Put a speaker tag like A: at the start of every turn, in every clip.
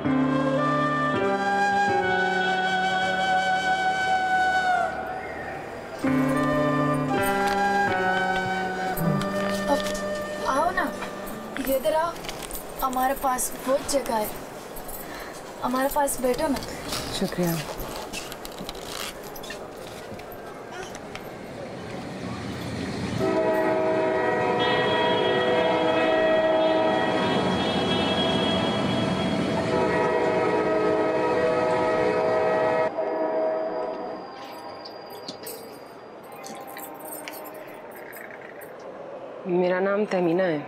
A: आओ ना, इधर आओ, हमारे पास बहुत जगह है, हमारे पास बैठो ना।
B: शुक्रिया। मेरा नाम तमीना है।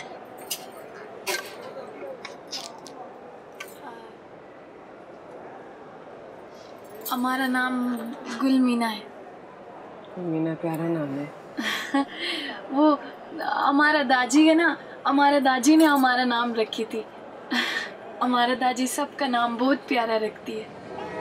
A: हमारा नाम गुलमीना है।
B: मीना प्यारा नाम है।
A: वो हमारा दाजी है ना, हमारा दाजी ने हमारा नाम रखी थी। हमारा दाजी सबका नाम बहुत प्यारा रखती है।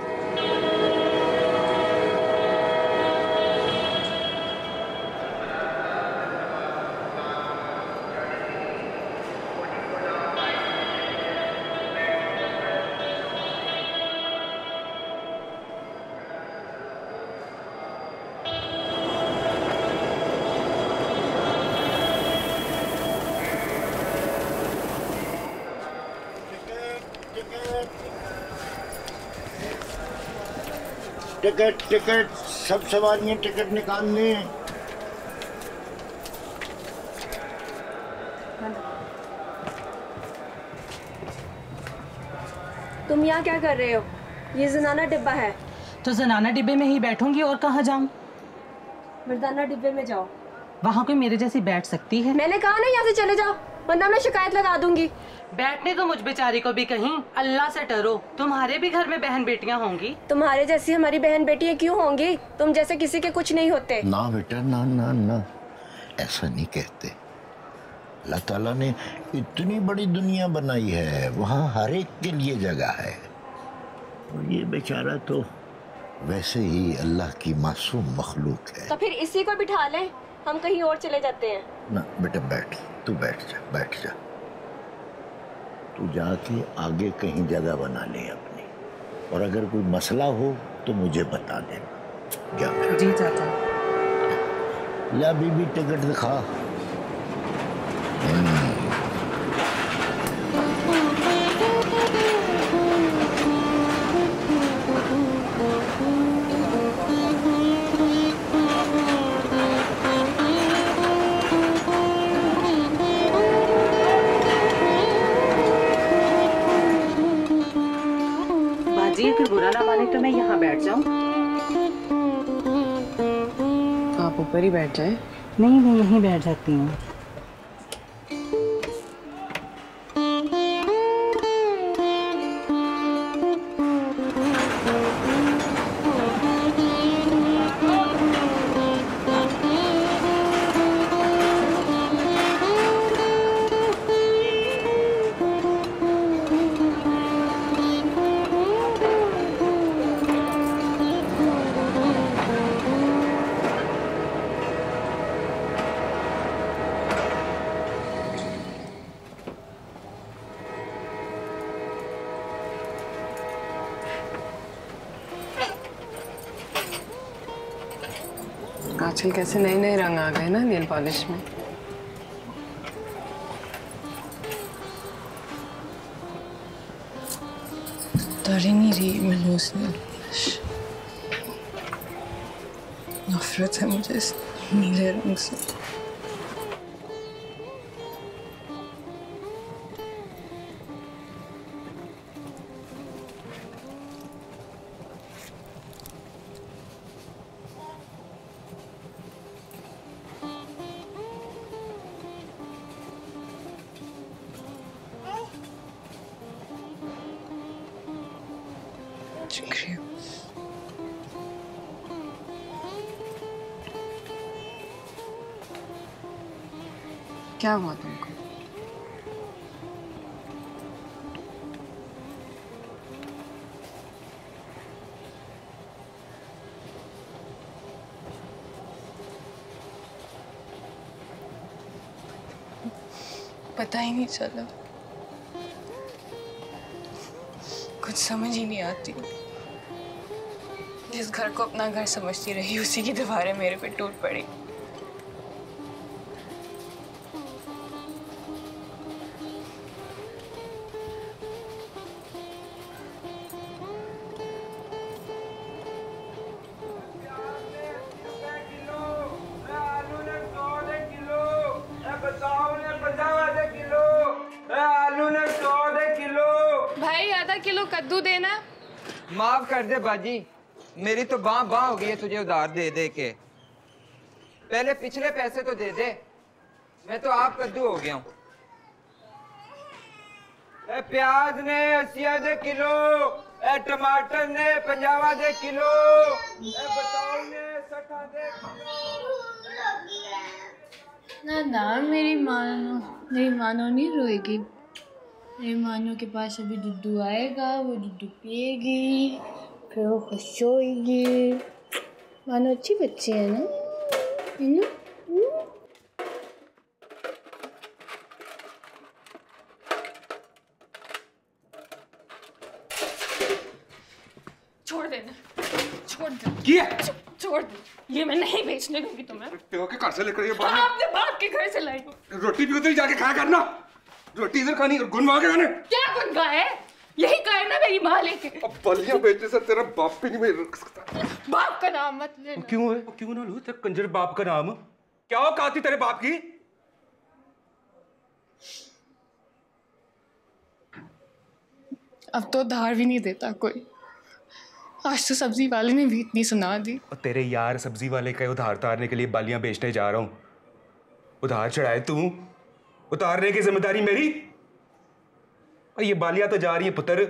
C: टिकट टिकट, सब सवारियां टिकट निकाल लें।
D: तुम यहाँ क्या कर रहे हो? ये जनाना डिब्बा है।
E: तो जनाना डिब्बे में ही बैठूंगी और कहाँ जाऊँ?
D: मर्दाना डिब्बे में जाओ।
E: वहाँ कोई मेरे जैसी बैठ सकती है?
D: मैंने कहा ना यहाँ से चले जाओ, वरना मैं शिकायत लगा दूंगी।
E: बैठने तो मुझ बेचारी को भी कहीं, अल्लाह से डरो। तुम्हारे भी घर में बहन बेटियां होंगी।
D: तुम्हारे जैसी हमारी बहन बेटियां क्यों होंगी? तुम जैसे किसी के कुछ नहीं होते।
C: ना बेटा, ना ना ना, ऐसा नहीं कहते। अल्लाह ताला ने इतनी बड़ी दुनिया बनाई है, वहाँ हर एक के लिए जगह है। और ये बेचारा तो वैसे ही अल्लाह की मासूम मखलूक है।
D: तो फिर इसी को बिठा लें, हम कहीं और चले जाते हैं।
C: ना बेटा बैठ, तू बैठ जा, बैठ जा। तू जाके आगे कहीं जगह बना ले अपनी, और अगर कोई मसला हो तो मुझे बता देना। जा।
E: जी चाचा।
C: ला बीबी टिकट दिखा।
E: बाजी अगर बुरा ना माने तो मैं यहाँ बैठ जाऊँ?
B: आप ऊपर ही बैठ जाए।
E: नहीं, मैं यहीं बैठ जाती हूँ।
B: आजकल कैसे नए नए रंग आ गए ना नेल पॉलिश में।
F: उतर ही नहीं रही मनहूस नेल पॉलिश। नफरत है मुझे इस नीले रंग से। शुक्रिया।
B: क्या हुआ तुमको?
F: पता ही नहीं चला। कुछ समझ ही नहीं आती। जिस घर को अपना घर समझती रही उसी की दीवारें मेरे पे टूट पड़ी। भाई आधा किलो कद्दू देना।
G: माफ कर दे बाजी, मेरी तो बाँ बाँ हो गई है तुझे उधार दे दे के। पहले पिछले पैसे तो दे दे, मैं तो आप कद्दू हो गया हूँ। प्याज ने 80 दे किलो, टमाटर ने 50 दे किलो, बताओ ने 60 दे किलो।
A: ना मेरी मानो नहीं रोएगी। मेरी मानो के पास अभी दुद्धू आएगा, वो दुद्धू पिएगी, फिर वो खुश होएगी। मानो अच्छी बच्ची है ना, है ना?
F: छोड़ देना, छोड़ दे।
H: क्या?
F: छोड़ दे, ये मैं नहीं बेचने दूंगी तुम्हें।
H: प्यो के घर से लेकर ये बात
F: आपने बाप के घर से लाई हूँ।
H: रोटी भी उधर ही जाके खाया करना। रोटी इधर खानी और गुनवा के खाने।
F: क्या गुनगा है? यही कहे ना मेरी माँ लेके।
H: अब बलियां बेचने से तेरा बाप भी नहीं मैं रख सकता।
F: बाप का नाम मत लेना।
H: क्यों है? क्यों ना लूं तेरे कंजर बाप का नाम? क्या औकात थी तेरे बाप की?
F: अब तो धार भी नहीं देता कोई। आज तो सब्जी वाले ने भी इतनी सुना दी।
H: और तेरे यार सब्जी वाले का उधार तारने के लिए बालियां बेचने जा रहा हूँ। उधार चढ़ाए तू, उतारने की जिम्मेदारी मेरी। और ये बालियां तो जा रही है पुत्र।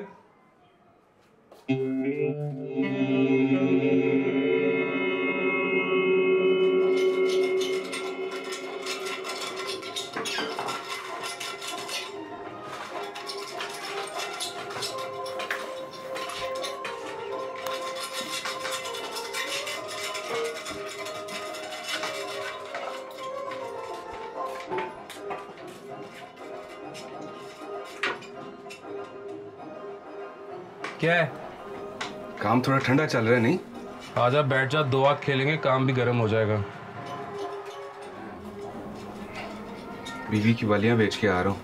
I: क्या है?
H: काम थोड़ा ठंडा चल रहा है नहीं?
I: आजा बैठ जा, 2 आंख खेलेंगे, काम भी गर्म हो जाएगा।
H: बीवी की बालियां बेच के आ रहा हूँ,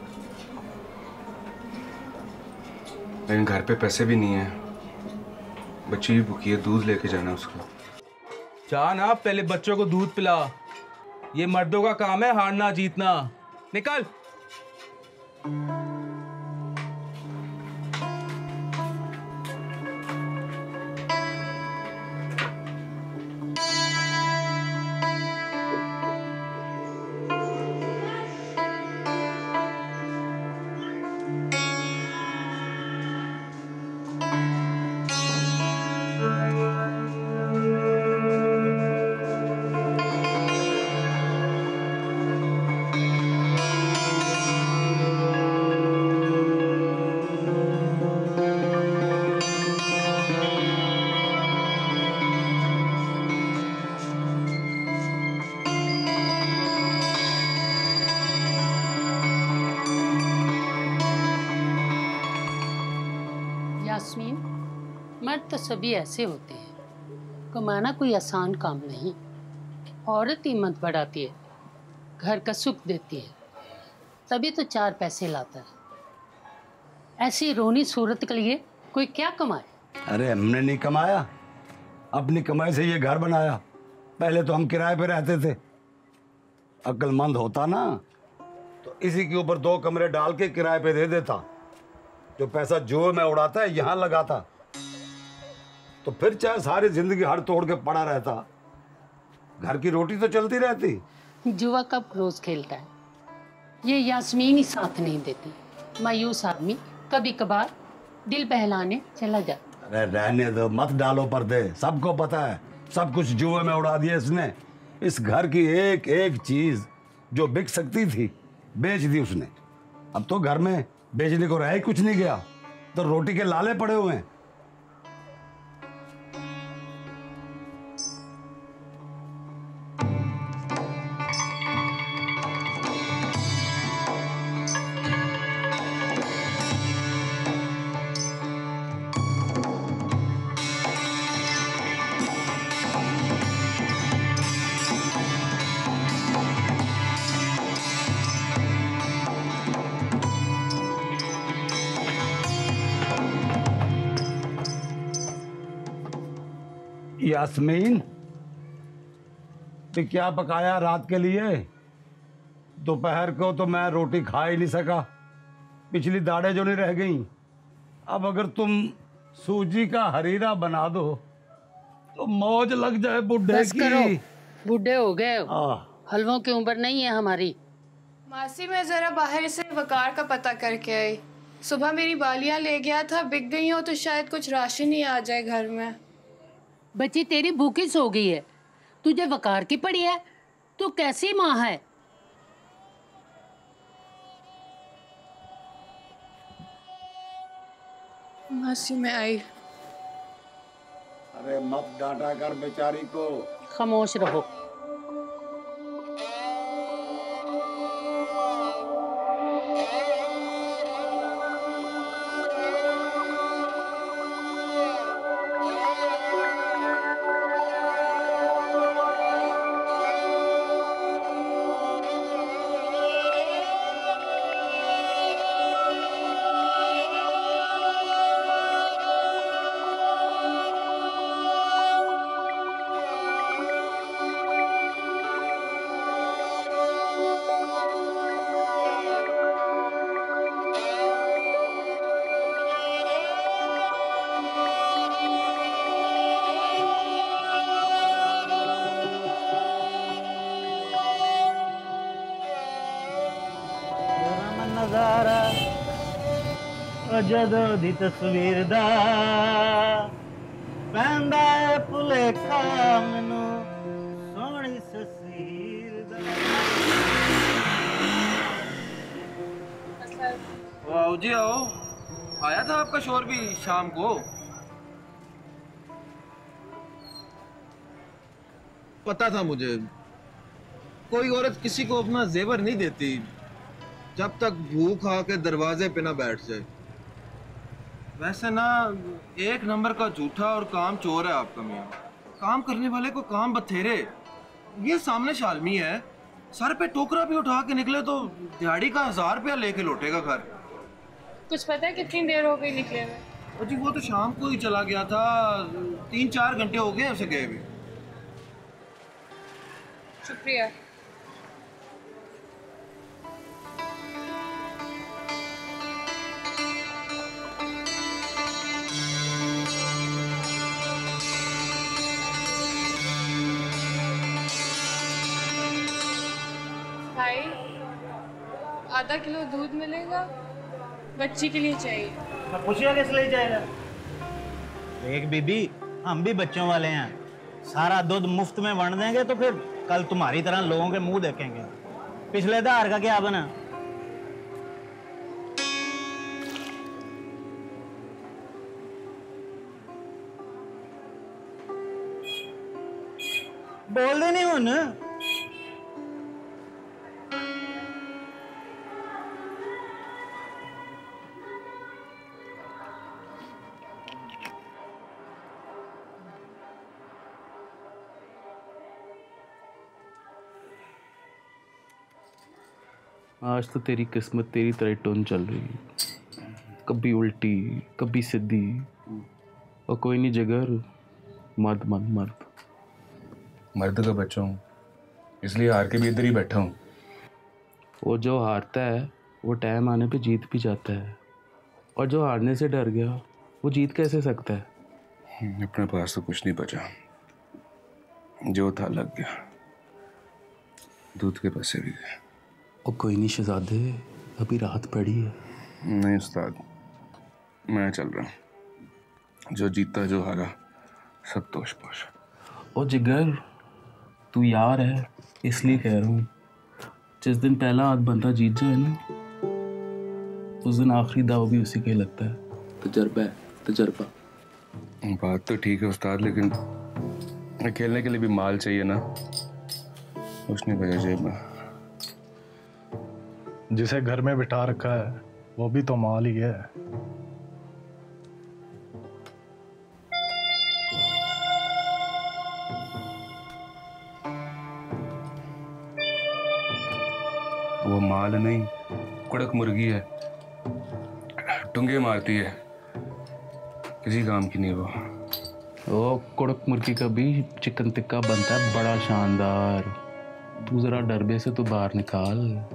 H: लेकिन घर पे पैसे भी नहीं है। बच्ची भी भूखी है, दूध लेके जाना उसको।
I: जा ना, पहले बच्चों को दूध पिला। ये मर्दों का काम है, हारना जीतना। निकल।
J: यास्मीन, मर्द तो सभी ऐसे होते हैं। कमाना कोई आसान काम नहीं। औरत हिम्मत बढ़ाती है, घर का सुख देती है, तभी तो 4 पैसे लाता है। ऐसी रोनी सूरत के लिए कोई क्या कमाए?
K: अरे हमने नहीं कमाया, अपनी कमाई से ये घर बनाया। पहले तो हम किराए पे रहते थे। अक्लमंद होता ना तो इसी के ऊपर 2 कमरे डाल के किराए पे दे देता। जो पैसा जुए में उड़ाता है यहाँ लगाता, तो फिर चाहे सारी जिंदगी हड़ तोड़ के पड़ा रहता, घर की रोटी तो चलती रहती।
J: जुआ कब रोज खेलता है? ये यास्मीन ही साथ नहीं देती। मायूस आदमी कभी कभार दिल बहलाने चला जाता।
K: अरे रहने दो, मत डालो पर्दे। सबको पता है सब कुछ जुए में उड़ा दिया इसने। इस घर की एक एक चीज जो बिक सकती थी बेच दी उसने। अब तो घर में बेचने को रह ही कुछ नहीं गया, तो रोटी के लाले पड़े हुए हैं। यास्मीन, तो क्या पकाया रात के लिए? दोपहर को तो मैं रोटी खा ही नहीं सका, पिछली दाढ़ें जो नहीं रह गई। अब अगर तुम सूजी का हरीरा बना दो तो मौज लग जाए बुढ़े
J: बस
K: की।
J: करो, बूढ़े हो गए, हलवों की उम्र नहीं है हमारी।
F: मासी मैं जरा बाहर से वकार का पता करके आई। सुबह मेरी बालियां ले गया था, बिक गई हो तो शायद कुछ राशन ही आ जाए घर में।
J: बच्ची तेरी भूखी सो गई है, तुझे वकार की पड़ी है? तू कैसी माँ है?
F: मासी मैं आई।
K: अरे मत डांटा कर बेचारी को।
J: खामोश रहो।
L: नजारा जदों दी तस्वीर दा पैंदा है भुलेखा मैनू सोहनी तस्वीर दा।
G: वाओ जी आओ, आया था आपका शोर भी शाम को?
M: पता था मुझे, कोई औरत किसी को अपना जेवर नहीं देती जब तक भूख आके दरवाजे पे ना बैठ जाए। वैसे ना एक नंबर का झूठा और काम चोर है आपका मियाँ। काम करने वाले को काम बथेरे। ये सामने शालमी है, सर पे टोकरा भी उठा के निकले तो दिहाड़ी का 1000 रुपया लेके लौटेगा घर।
F: कुछ पता है कितनी देर हो गई निकले हुए?
M: और जी वो तो शाम को ही चला गया था, 3-4 घंटे हो गए उसे गए भी।
F: शुक्रिया। भाई आधा किलो दूध मिलेगा, बच्ची के लिए चाहिए।
L: मैं पूछिए किस लिए जाएगा? देख बीबी, हम भी बच्चों वाले हैं, सारा दूध मुफ्त में वंड देंगे तो फिर कल तुम्हारी तरह लोगों के मुंह देखेंगे। पिछले दार का क्या बना? बोल दे नहीं हुन।
I: आज तो तेरी किस्मत तेरी तरह टोन चल रही है, कभी उल्टी कभी सीधी। और कोई नहीं जिगर, मर्द मर्द मर्द
H: मर्द का बच्चा हूँ, इसलिए हार के भी इधर ही बैठा हूँ।
I: वो जो हारता है वो टाइम आने पे जीत भी जाता है, और जो हारने से डर गया वो जीत कैसे सकता है?
H: अपने पास तो कुछ नहीं बचा, जो था लग गया, दूध के पैसे भी गए।
I: और कोई नहीं शहजादे, अभी रात पड़ी है।
H: नहीं उस्ताद, मैं चल रहा हूँ, जो जीता जो हारा सब तोश पोश।
I: ओ जिगर, तू यार है इसलिए कह रहा हूँ, जिस दिन पहला हाथ बंदा जीत जाए ना, उस दिन आखिरी दाव भी उसी का ही लगता है। तजर्बा है, तजर्बा।
H: बात तो ठीक है उस्ताद, लेकिन खेलने के लिए भी माल चाहिए ना, कुछ नहीं बचा जेब में।
N: जिसे घर में बिठा रखा है वो भी तो माल ही है।
H: वो माल नहीं, कुड़क मुर्गी है, टुंगे मारती है, किसी काम की नहीं वो।
I: वो कड़क मुर्गी का भी चिकन टिक्का बनता है बड़ा शानदार। तू जरा डरबे से तो बाहर निकाल।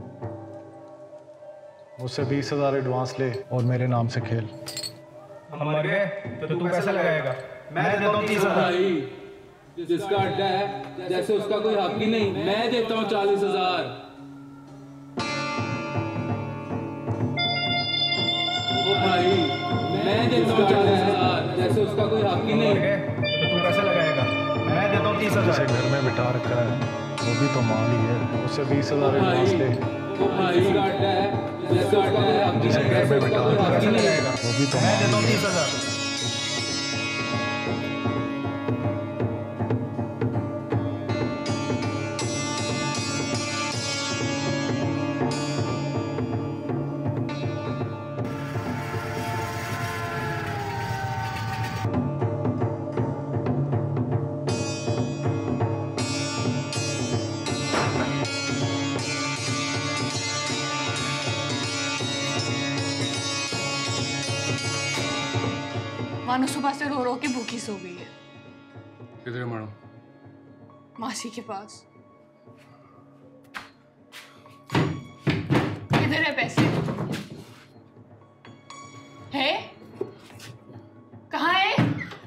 N: मुझसे 20,000 एडवांस ले और मेरे नाम से खेल।
O: हम मर गए तो तू पैसा लगाएगा? मैं देता हूँ 30,000।
I: जिसका अड्डा है जैसे उसका कोई हक ही नहीं। मैं देता हूँ 40,000। ओ भाई मैं देता हूँ 40,000 जैसे उसका कोई हक ही नहीं।
O: तो तू पैसा लगाएगा? मैं देता हूँ 30,000।
N: जिसे घर में बिठा रखा है वो भी तो माल ही है। उससे 20,000 एडवांस ले।
I: ओ भाई जिसका अड्डा है जैसे उसका कोई हक ही
N: जिसे
I: नहीं।
N: घर में बिठा रखा है वो भी तो
O: मैं
N: माल
O: देता हूँ
N: ही है।
O: 30,000।
F: मानो सुबह से रो रो के भूखी सो गई है।
H: किधर है मानो?
F: मासी के पास। किधर है पैसे? है? कहाँ है?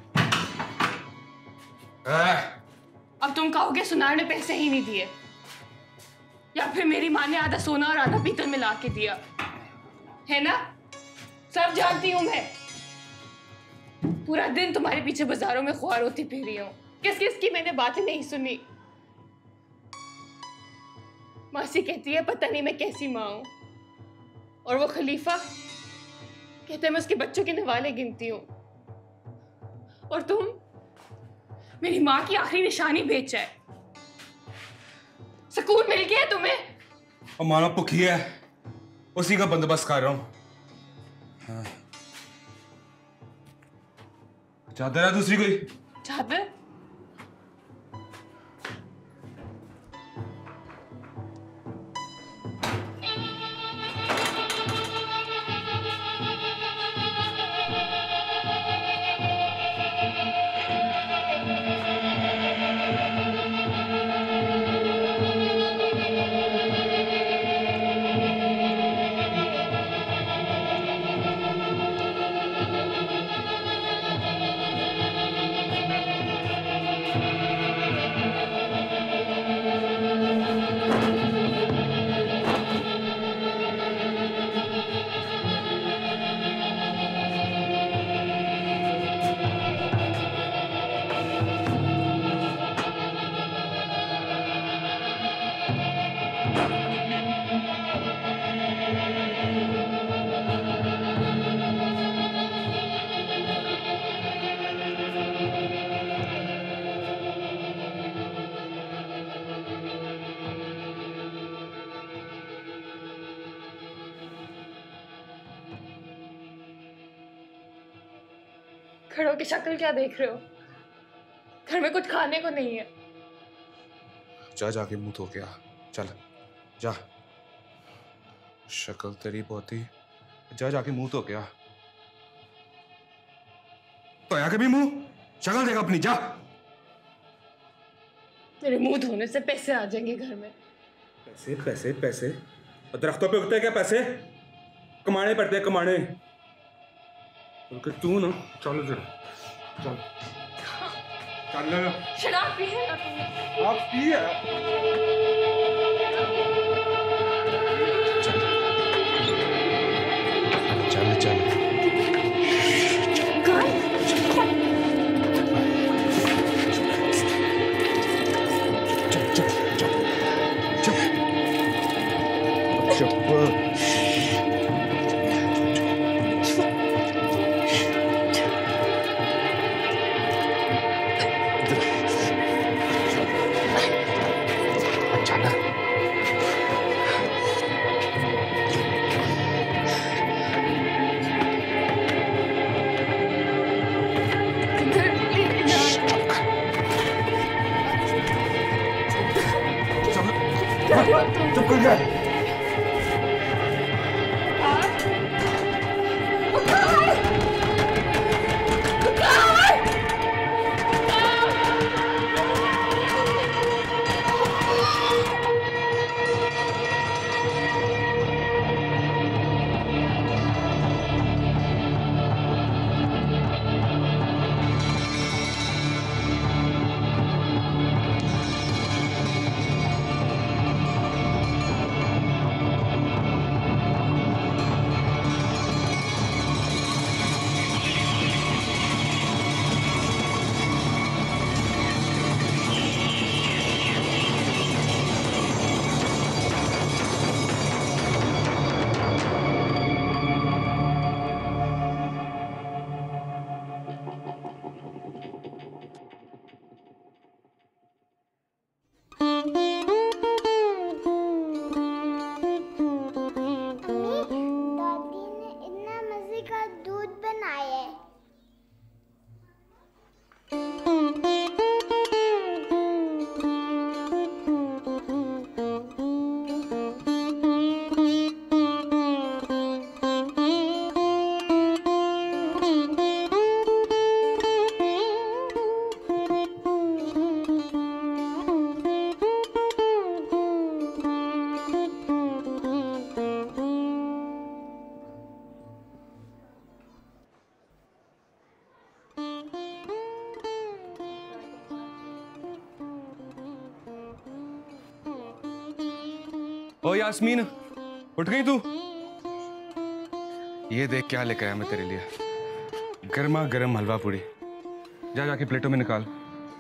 F: अब तुम कहोगे सुनार ने पैसे ही नहीं दिए, या फिर मेरी माँ ने आधा सोना और आधा पीतल मिला के दिया, है ना? सब जानती हूँ मैं। पूरा दिन तुम्हारे पीछे बाजारों में ख्वार होती फिर रही हूँ। किस किस की मैंने बातें नहीं सुनी। मासी कहती है पता नहीं मैं कैसी माँ हूँ, और वो खलीफा कहते हैं मैं उसके बच्चों के नवाले गिनती हूँ, और तुम मेरी माँ की आखिरी निशानी बेचा है। सुकून मिल गया तुम्हें?
H: और मानो भुखी है, उसी का बंदोबस्त कर रहा हूँ। हाँ। चादर है दूसरी कोई?
F: चादर? खड़ो की शक्ल क्या देख रहे हो? घर में कुछ खाने को नहीं है।
H: जा जाके मुंह धो के आ, चल जा। शक्ल तेरी बहुत ही, जा जाके मुंह धो के आ। धोया कभी मुंह? शक्ल देखा अपनी, जा।
F: तेरे मुंह धोने से पैसे आ जाएंगे घर में।
H: पैसे पैसे पैसे? दरख्तों पे उगते हैं क्या पैसे? कमाने पड़ते हैं, कमाने। बल्कि तू ना चल जरा, चल चल।
F: शराब पी है ना तुमने?
H: आप पी है? चल चल।
O: चुप कर जा।
H: ओ यास्मीन, उठ गई तू? ये देख क्या लेकर आया मैं तेरे लिए, गर्मा गर्म हलवा पूड़ी। जा जाके प्लेटों में निकाल।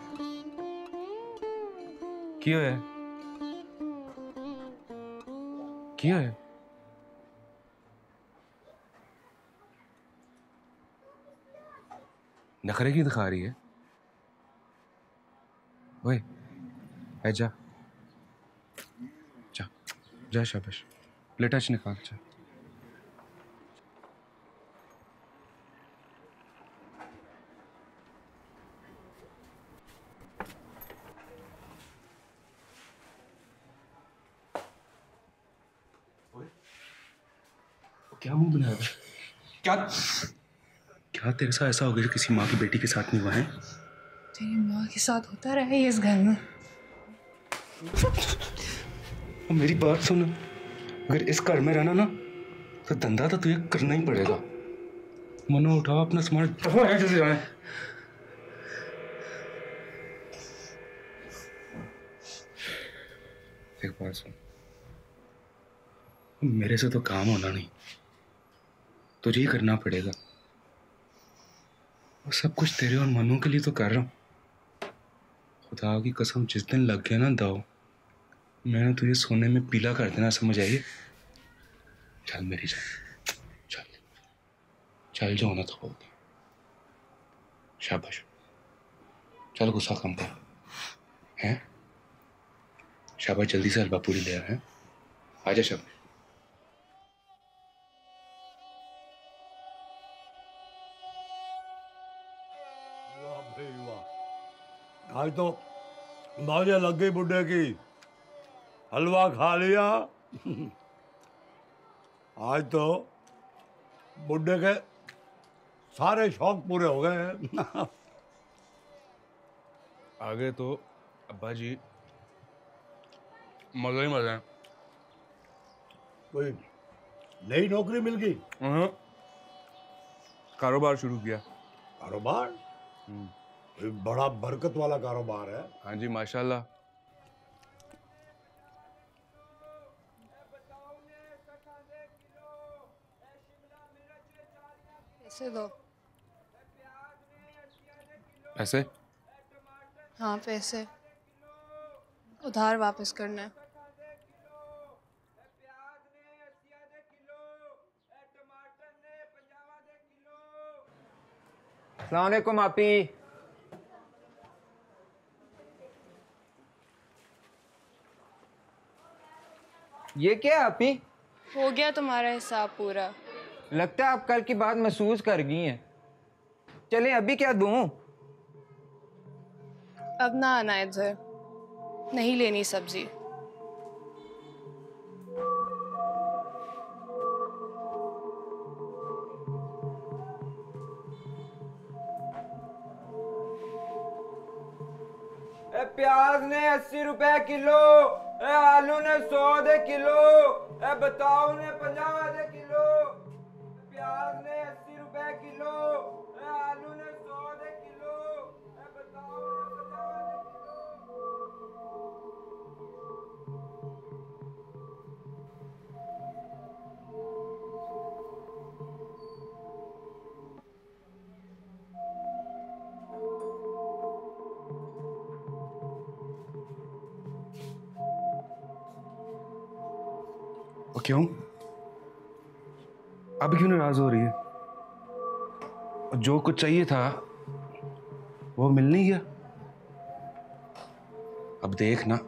H: क्यों है? क्यों है? नखरे की दिखा रही है? ओए, जा जा जा, शाबाश। प्लेटा निकाल जा।
I: क्या मुंह बनाया? क्या क्या तेरे साथ ऐसा हो गया जो किसी माँ की बेटी के साथ नहीं हुआ है?
F: तेरी माँ के साथ होता रहा है इस घर में।
I: और मेरी बात सुन, अगर इस घर में रहना ना तो धंधा तो तुझे करना ही पड़ेगा। मनो उठाओ अपना सामान, जैसे जाए। एक बात सुन, मेरे से तो काम होना नहीं, तुझे ही करना पड़ेगा। और सब कुछ तेरे और मनु के लिए तो कर रहा हूँ। खुदा की कसम, जिस दिन लग गया ना दाव, मैंने तुझे सोने में पीला कर देना, समझ आई? चल मेरी जान, चल चल, जो होना था होगा। शाबाश, चल गुस्सा कम कर, हैं? शाबाश, जल्दी से हलवा पूरी ले आ, हैं? आजा शाबाश।
K: आज तो मौजे लग गई बुड्ढे की, हलवा खा लिया। आज तो बुड्ढे के सारे शौक पूरे हो गए।
H: आगे तो अब्बा जी मजा ही मजा है।
K: कोई नई नौकरी मिल गई?
H: कारोबार शुरू किया।
K: कारोबार? बड़ा बरकत वाला कारोबार है।
H: हाँ जी, माशाल्लाह।
F: पैसे दो।
H: पैसे?
F: हाँ पैसे, उधार वापस करना है।
G: अस्सलाम वालेकुम आपी। ये क्या है आपी?
F: हो गया तुम्हारा हिसाब पूरा।
G: लगता है आप कल की बात महसूस कर गई हैं। चलें, अभी क्या दूं?
F: अब ना आना इधर, नहीं लेनी सब्जी।
G: प्याज ने 80 रुपए किलो, आलू ने 100 दे किलो, बताओ ने 50 दे किलो। प्याज ने 80 रुपए किलो, आलू ने 100 दे किलो, बताओ ने 50 दे
H: वो क्यों? अब क्यों नाराज हो रही है? जो कुछ चाहिए था वो मिल नहीं गया। अब देख ना,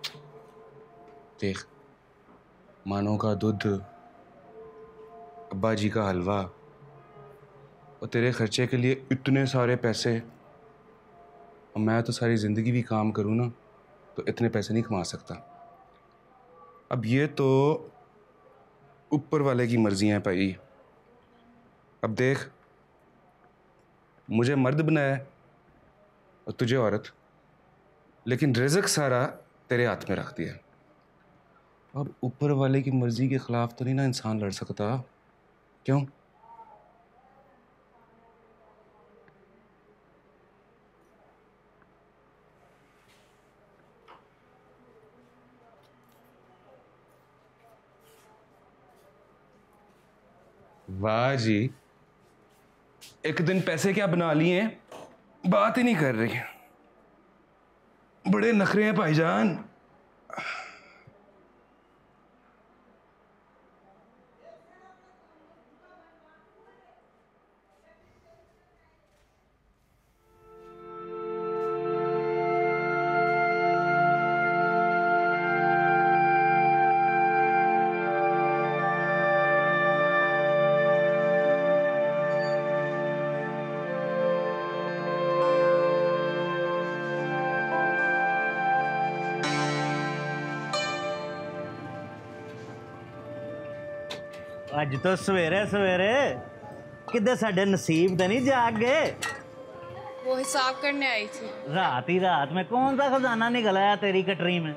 H: देख, मानो का दूध, अब्बा जी का हलवा, और तेरे खर्चे के लिए इतने सारे पैसे। और मैं तो सारी जिंदगी भी काम करूं ना तो इतने पैसे नहीं कमा सकता। अब ये तो ऊपर वाले की मर्जी है भाई। अब देख, मुझे मर्द बनाया और तुझे औरत, लेकिन रिज़्क सारा तेरे हाथ में रख दिया। अब ऊपर वाले की मर्जी के खिलाफ तो नहीं ना इंसान लड़ सकता, क्यों? वाह जी, एक दिन पैसे क्या बना लिए हैं, बात ही नहीं कर रही। बड़े नखरे हैं भाईजान।
L: अज तो सवेरे सवेरे किधर साढ़े नसीब तो नहीं जाग गए।
F: वो हिसाब करने आई थी।
L: रात ही रात में कौन सा खजाना निकल आया तेरी कटरी में?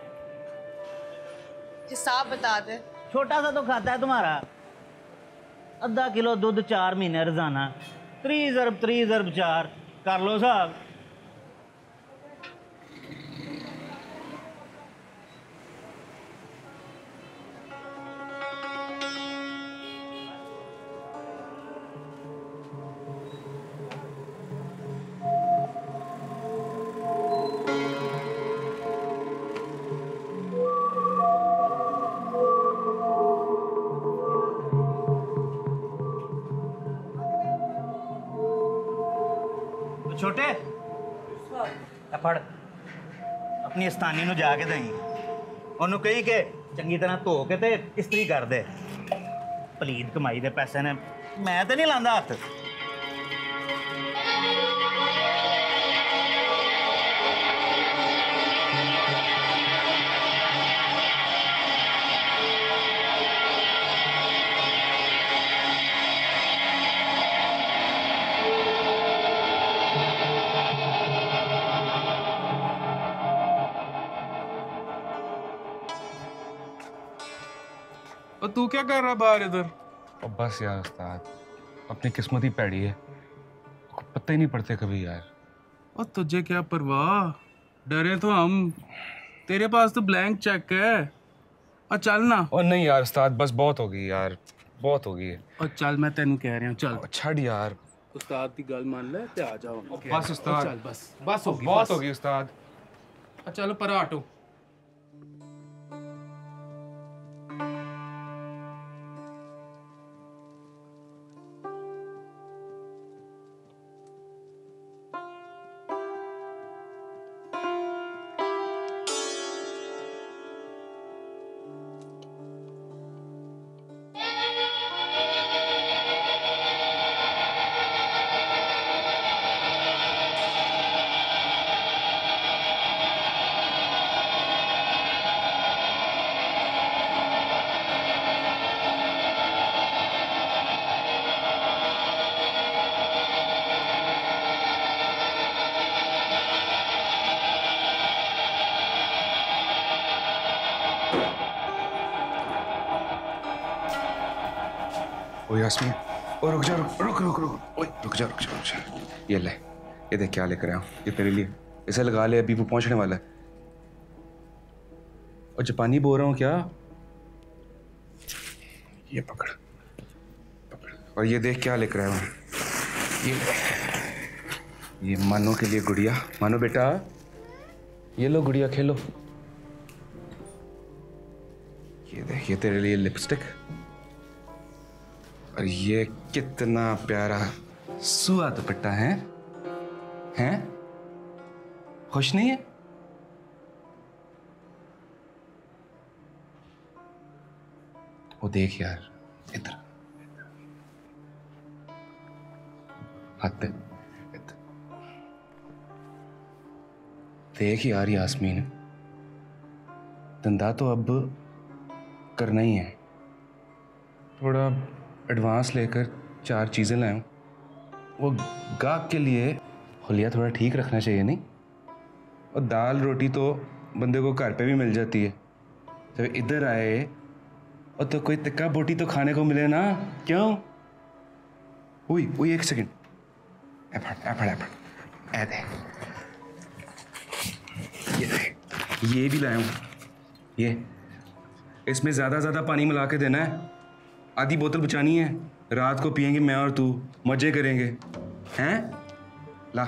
F: हिसाब बता दे।
L: छोटा सा तो खाता है तुम्हारा। आधा किलो दूध 4 महीने रोजाना, 30 अरब 4 कर लो साहब। छोटे फड़ अपनी अस्तानी नूं जाके दई, ओनू कही के चंगी तरह धो के ते इस्त्री कर दे। पलीद कमाई दे पैसे ने मैं तो नहीं लांदा हत्थ।
H: और तू क्या कर रहा बाहर इधर? और बस यार उस्ताद, अपनी किस्मत ही पैड़ी है, पता ही नहीं पड़ते कभी यार। और तुझे क्या परवाह, डरे तो हम, तेरे पास तो ब्लैंक चेक है। और चल ना। और नहीं यार उस्ताद, बस बहुत हो गई यार, बहुत हो गई है। और चल, मैं तेनू कह रहा हूँ चल। छड़ यार, उस्ताद की गल मान ले ते आ जाओ। बस उस्ताद, चल बस हो गई, बहुत हो गई उस्ताद। चलो पर हटो। ओ यास्मीन, ओ रुक जा, रुक। ओए रुक जा। ये ले, ये देख क्या लेकर आया हूँ, ये तेरे लिए। इसे लगा ले, अभी वो पहुंचने वाला है। और जापानी बोल रहा हूँ क्या? ये पकड़। और ये देख क्या लेकर आया हूँ, ये मानो के लिए गुड़िया। मानो बेटा, ये लो गुड़िया, खेलो। ये देख, ये तेरे लिए लिपस्टिक। और ये कितना प्यारा सुआ दुपट्टा है, हैं? खुश नहीं है? वो देख यार, इधर हाथ पे देख यार यास्मीन, धंधा तो अब करना ही है। थोड़ा एडवांस लेकर 4 चीज़ें लाऊं, वो गाहक के लिए हुलिया थोड़ा ठीक रखना चाहिए नहीं? और दाल रोटी तो बंदे को घर पे भी मिल जाती है, जब इधर आए और तो कोई तिक्का बोटी तो खाने को मिले ना, क्यों? एक सेकंड, ऐ दे, ये भी लाया हूँ। ये इसमें ज़्यादा पानी मिला के देना है, आधी बोतल बचानी है। रात को पियेंगे मैं और तू, मजे करेंगे, हैं? ला।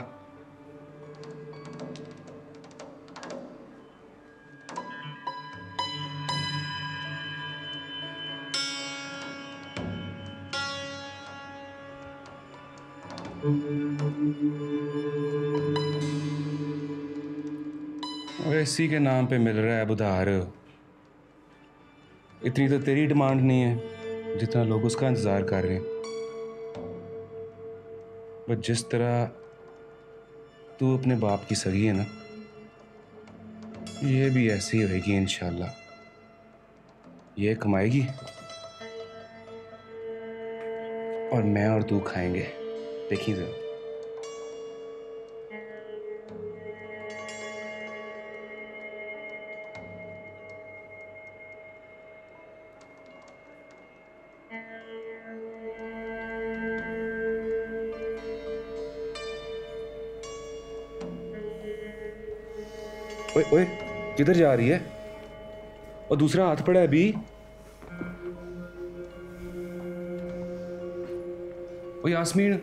H: और इसी के नाम पे मिल रहा है उधार। इतनी तो तेरी डिमांड नहीं है जितना लोग उसका इंतजार कर रहे हैं। बट जिस तरह तू अपने बाप की सगी है ना, ये भी ऐसी होएगी इंशाल्लाह। ये कमाएगी और मैं और तू खाएंगे, देखिए जरा। ओए ओए, किधर जा रही है? और दूसरा हाथ पड़ा है अभी। ओ यास्मीन,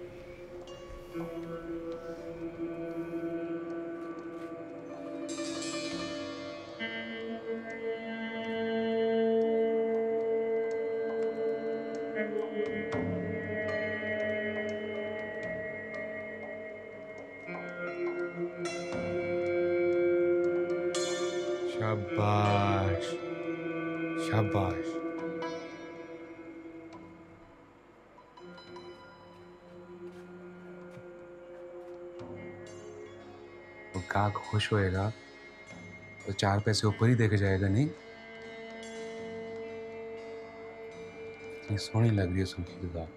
H: शाबाश शाबाश। वो काक खुश होएगा तो 4 पैसे ऊपर ही देके जाएगा। नहीं, इतनी सोहनी लग रही है सुनकी दुआ।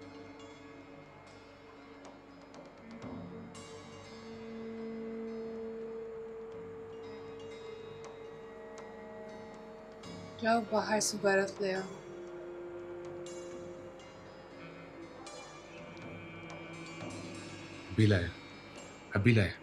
B: जाओ बाहर से बर्फ ले आओ।
H: अभी लाया, अभी लाया।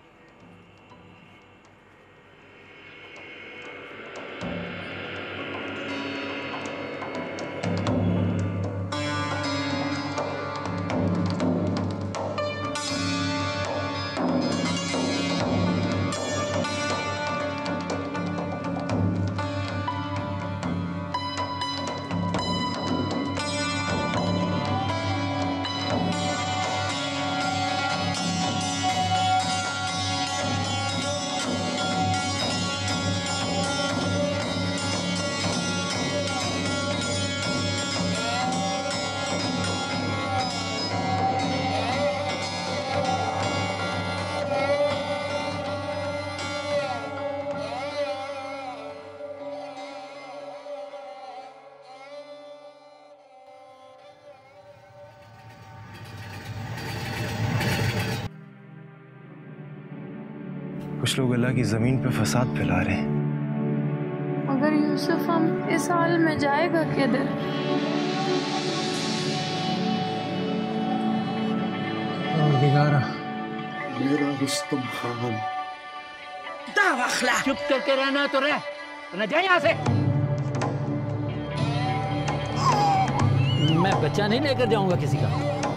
N: कुछ लोग अल्लाह की ज़मीन पे फसाद फैला रहे हैं।
A: मगर यूसुफ हम इस हाल में जाएगा किधर?
N: परवरदिगारा,
P: मेरा रुस्तम खान।
Q: चुप करके रहना तो रह, वरना जा यहाँ से। मैं बच्चा नहीं लेकर जाऊंगा किसी का।